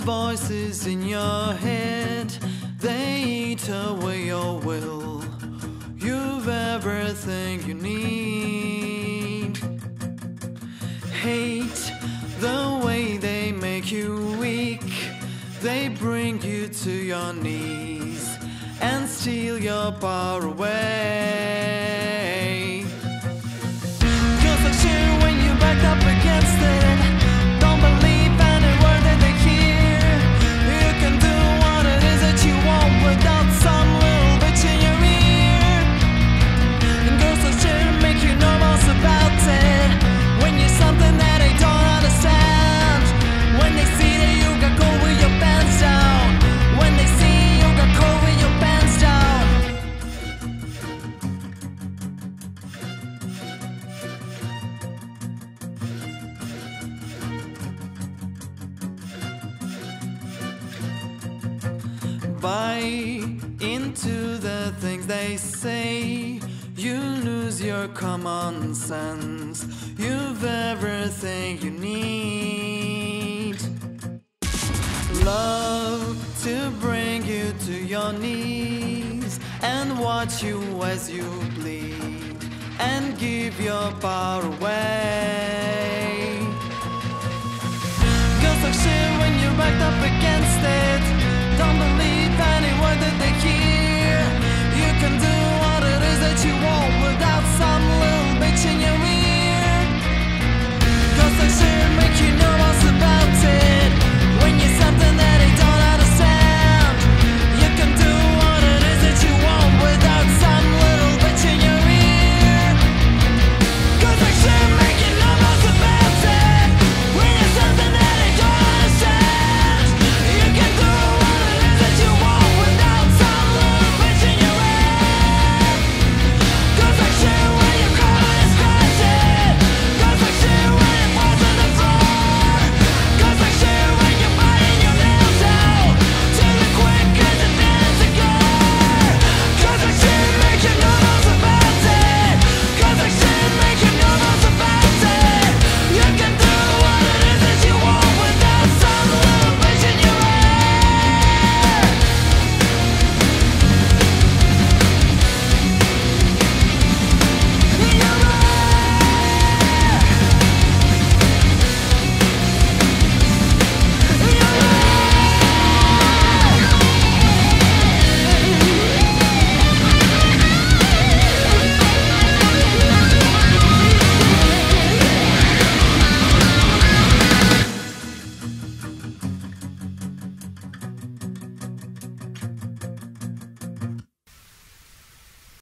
voices in your head, they eat away your will. You've everything you need. Hate the way they make you weak. They bring you to your knees and steal your power away. Just like shit when you backed up against it. Don't believe any word that they hear. You can do what it is that you want without some little bitch in your ear. And girls like shit make you nervous about it. When you're something that they don't understand. When they see that you got cold with your pants down. When they see you got cold with your pants down. Buy into the things they say. You lose your common sense. You've everything you need. Love to bring you to your knees and watch you as you bleed and give your power away. Girls like shit when you're backed up against it. Don't believe any word that they hear. You can do what it is that you want